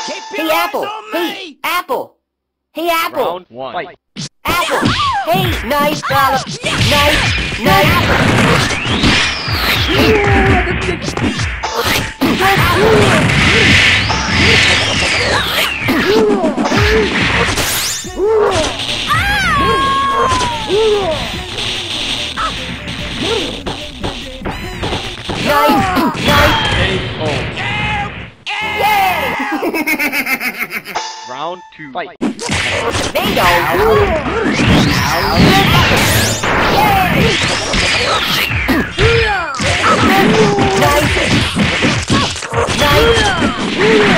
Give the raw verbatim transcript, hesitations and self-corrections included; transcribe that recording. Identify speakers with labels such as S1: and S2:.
S1: Hey, Apple! Hey, Apple! Hey, Apple!
S2: Round one. Fight.
S1: Apple! Hey, nice ball! Nice, nice! Nice, nice! Yay!
S2: Round two. Fight.
S1: Bingo! Yay! Nice! Nice!